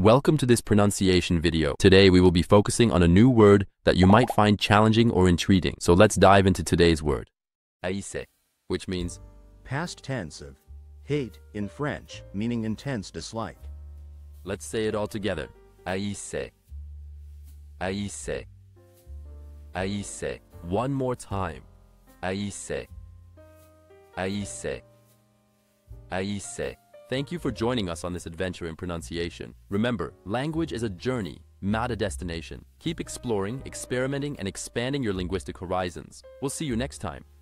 Welcome to this pronunciation video. Today we will be focusing on a new word that you might find challenging or intriguing. So let's dive into today's word. Haïssait, which means past tense of hate in French, meaning intense dislike. Let's say it all together. Haïssait. Haïssait. Haïssait. One more time. Haïssait. Haïssait. Haïssait. Thank you for joining us on this adventure in pronunciation. Remember, language is a journey, not a destination. Keep exploring, experimenting, and expanding your linguistic horizons. We'll see you next time.